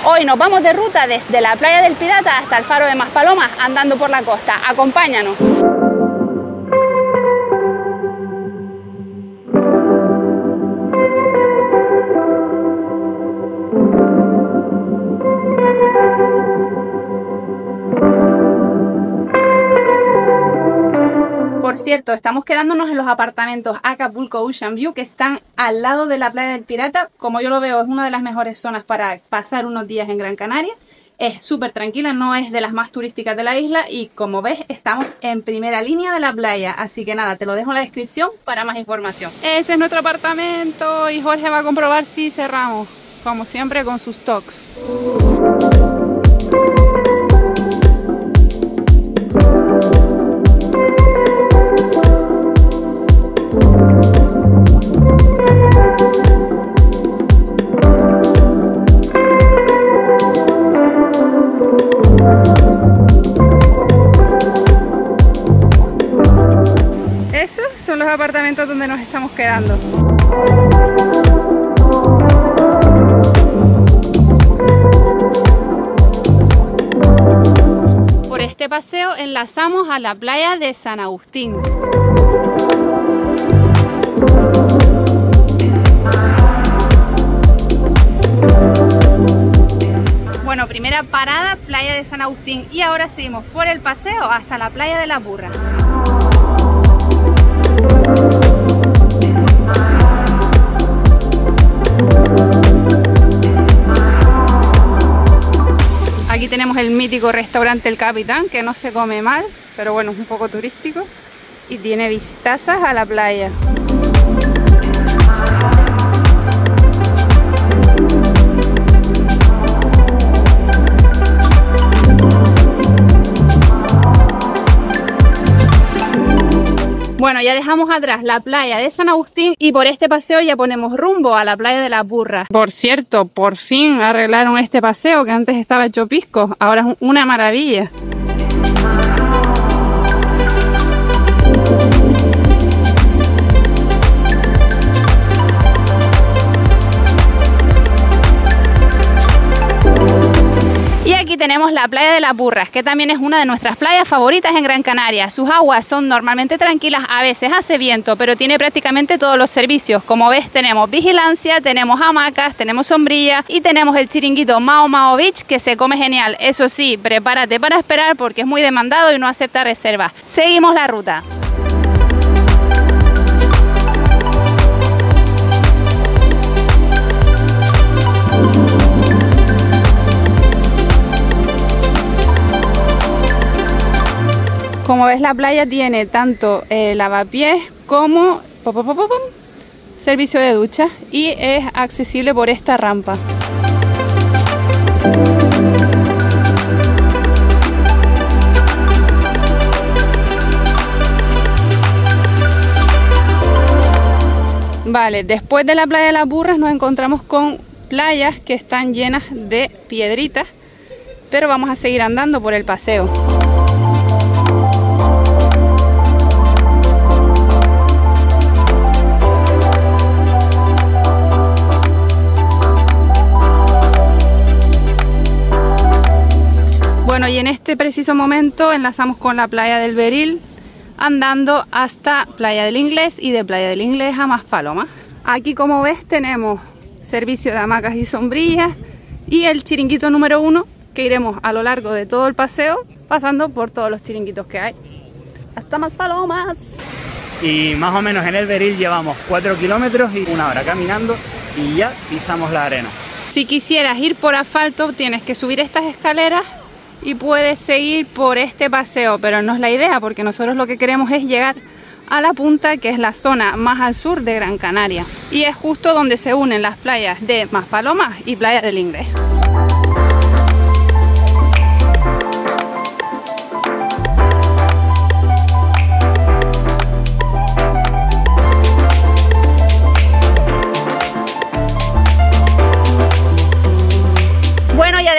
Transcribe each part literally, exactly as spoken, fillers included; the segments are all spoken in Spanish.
Hoy nos vamos de ruta desde la playa del Pirata hasta el faro de Maspalomas, andando por la costa. Acompáñanos. Por cierto, estamos quedándonos en los apartamentos Acapulco Ocean View, que están al lado de la playa del Pirata. Como yo lo veo, es una de las mejores zonas para pasar unos días en Gran Canaria. Es súper tranquila, no es de las más turísticas de la isla y como ves estamos en primera línea de la playa. Así que nada, te lo dejo en la descripción para más información. Ese es nuestro apartamento y Jorge va a comprobar si cerramos, como siempre con sus tocs. Son los apartamentos donde nos estamos quedando. Por este paseo enlazamos a la playa de San Agustín. Bueno, primera parada, playa de San Agustín, y ahora seguimos por el paseo hasta la playa de las Burras. Aquí tenemos el mítico restaurante El Capitán, que no se come mal, pero bueno, es un poco turístico y tiene vistazas a la playa. Bueno, ya dejamos atrás la playa de San Agustín y por este paseo ya ponemos rumbo a la playa de las Burras. Por cierto, por fin arreglaron este paseo que antes estaba hecho pisco, ahora es una maravilla. Aquí tenemos la playa de las Burras, que también es una de nuestras playas favoritas en Gran Canaria. Sus aguas son normalmente tranquilas, a veces hace viento, pero tiene prácticamente todos los servicios. Como ves, tenemos vigilancia, tenemos hamacas, tenemos sombrilla y tenemos el chiringuito Mao Mao Beach, que se come genial. Eso sí, prepárate para esperar porque es muy demandado y no acepta reservas. Seguimos la ruta. Como ves, la playa tiene tanto eh, lavapiés como pop, pop, pop, pop, servicio de ducha y es accesible por esta rampa. Vale, después de la playa de las Burras nos encontramos con playas que están llenas de piedritas, pero vamos a seguir andando por el paseo. Bueno, y en este preciso momento enlazamos con la playa del Beril, andando hasta Playa del Inglés y de Playa del Inglés a Maspalomas. Aquí, como ves, tenemos servicio de hamacas y sombrillas y el chiringuito número uno, que iremos a lo largo de todo el paseo, pasando por todos los chiringuitos que hay. ¡Hasta Maspalomas! Y más o menos en el Beril llevamos cuatro kilómetros y una hora caminando y ya pisamos la arena. Si quisieras ir por asfalto, tienes que subir estas escaleras y puedes seguir por este paseo, pero no es la idea porque nosotros lo que queremos es llegar a la punta, que es la zona más al sur de Gran Canaria y es justo donde se unen las playas de Maspalomas y Playa del Inglés.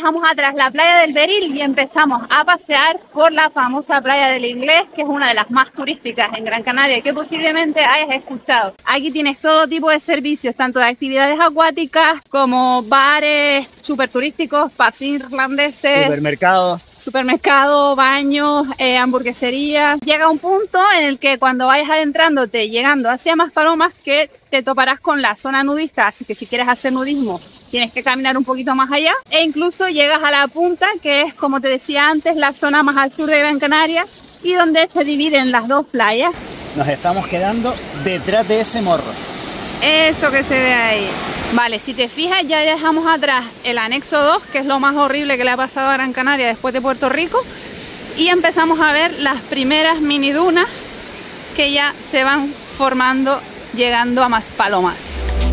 dejamos atrás la playa del Beril y empezamos a pasear por la famosa playa del Inglés, que es una de las más turísticas en Gran Canaria que posiblemente hayas escuchado. Aquí tienes todo tipo de servicios, tanto de actividades acuáticas como bares súper turísticos, pasillos irlandeses, Supermercado. supermercado, baños, eh, hamburgueserías. Llega un punto en el que cuando vayas adentrándote, llegando hacia Maspalomas, que te toparás con la zona nudista, así que si quieres hacer nudismo tienes que caminar un poquito más allá, e incluso llegas a la punta, que es, como te decía antes, la zona más al sur de Gran Canaria y donde se dividen las dos playas. Nos estamos quedando detrás de ese morro. Eso que se ve ahí. Vale, si te fijas, ya dejamos atrás el anexo dos, que es lo más horrible que le ha pasado a Gran Canaria después de Puerto Rico, y empezamos a ver las primeras mini dunas que ya se van formando llegando a Maspalomas.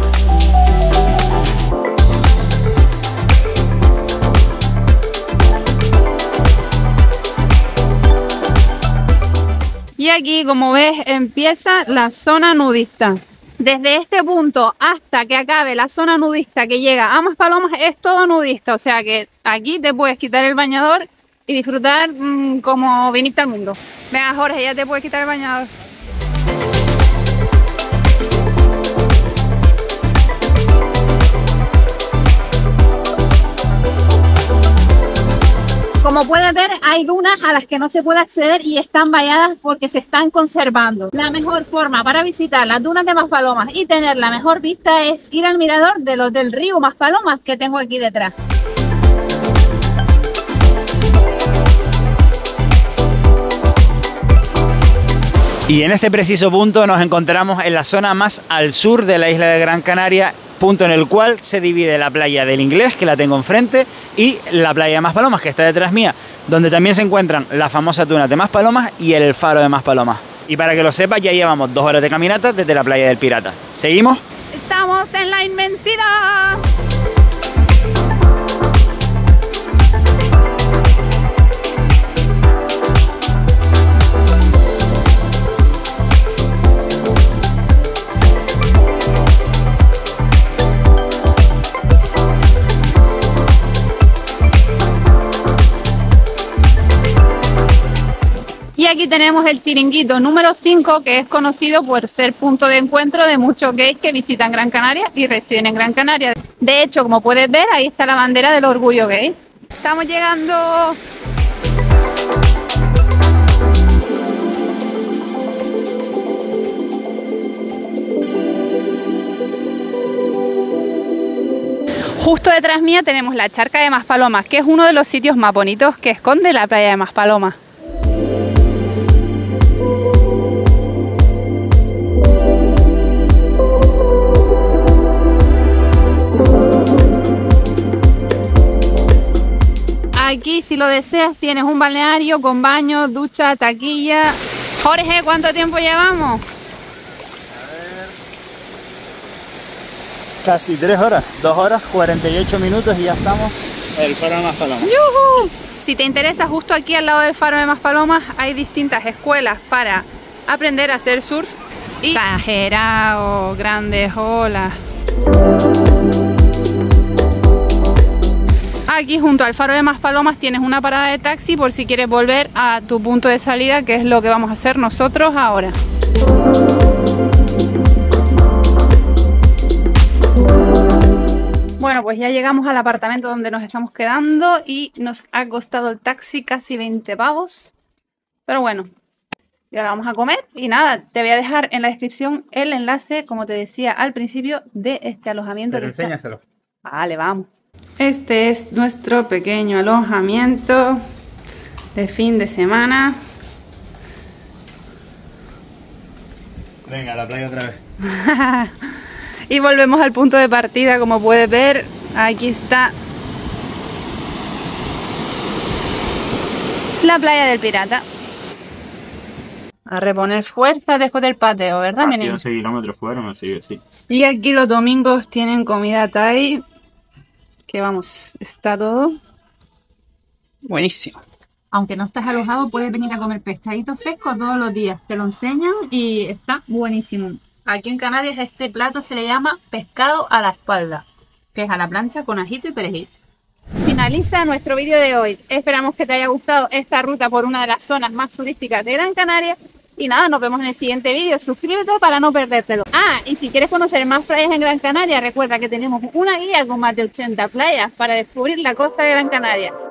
Y aquí, como ves, empieza la zona nudista. Desde este punto hasta que acabe la zona nudista que llega a Maspalomas es todo nudista. O sea que aquí te puedes quitar el bañador y disfrutar mmm, como viniste al mundo. Venga, Jorge, ya te puedes quitar el bañador. Como puedes ver, hay dunas a las que no se puede acceder y están valladas porque se están conservando. La mejor forma para visitar las dunas de Maspalomas y tener la mejor vista es ir al mirador de los del río Maspalomas que tengo aquí detrás. Y en este preciso punto nos encontramos en la zona más al sur de la isla de Gran Canaria, punto en el cual se divide la playa del Inglés, que la tengo enfrente, y la playa de Maspalomas, que está detrás mía, donde también se encuentran las famosas dunas de Maspalomas y el faro de Maspalomas. Y para que lo sepas, ya llevamos dos horas de caminata desde la playa del Pirata. ¿Seguimos? ¡Estamos en la inmensidad! Y aquí tenemos el chiringuito número cinco, que es conocido por ser punto de encuentro de muchos gays que visitan Gran Canaria y residen en Gran Canaria. De hecho, como puedes ver, ahí está la bandera del orgullo gay. Estamos llegando. Justo detrás mía tenemos la charca de Maspalomas, que es uno de los sitios más bonitos que esconde la playa de Maspalomas. Aquí, si lo deseas, tienes un balneario con baño, ducha, taquilla. Jorge, ¿cuánto tiempo llevamos? A ver... Casi tres horas, dos horas, cuarenta y ocho minutos y ya estamos en el faro de Maspalomas. ¡Yuhu! Si te interesa, justo aquí al lado del faro de Maspalomas hay distintas escuelas para aprender a hacer surf. Y exagerado, grandes olas. Aquí junto al faro de Maspalomas tienes una parada de taxi por si quieres volver a tu punto de salida, que es lo que vamos a hacer nosotros ahora. Bueno, pues ya llegamos al apartamento donde nos estamos quedando y nos ha costado el taxi casi veinte pavos. Pero bueno, y ahora vamos a comer y nada, te voy a dejar en la descripción el enlace, como te decía al principio, de este alojamiento. Pero enséñaselo. Vale, vamos. Este es nuestro pequeño alojamiento de fin de semana. Venga, a la playa otra vez. Y volvemos al punto de partida, como puedes ver. Aquí está la playa del Pirata. A reponer fuerza después del pateo, ¿verdad, Casi menino? once kilómetros fuera, me sigue así. Y aquí los domingos tienen comida Thai. Que vamos, está todo buenísimo. Aunque no estás alojado, puedes venir a comer pescadito fresco todos los días. Te lo enseñan y está buenísimo. Aquí en Canarias este plato se le llama pescado a la espalda, que es a la plancha con ajito y perejil. Finaliza nuestro vídeo de hoy. Esperamos que te haya gustado esta ruta por una de las zonas más turísticas de Gran Canaria. Y nada, nos vemos en el siguiente vídeo. Suscríbete para no perdértelo. Ah, y si quieres conocer más playas en Gran Canaria, recuerda que tenemos una guía con más de ochenta playas para descubrir la costa de Gran Canaria.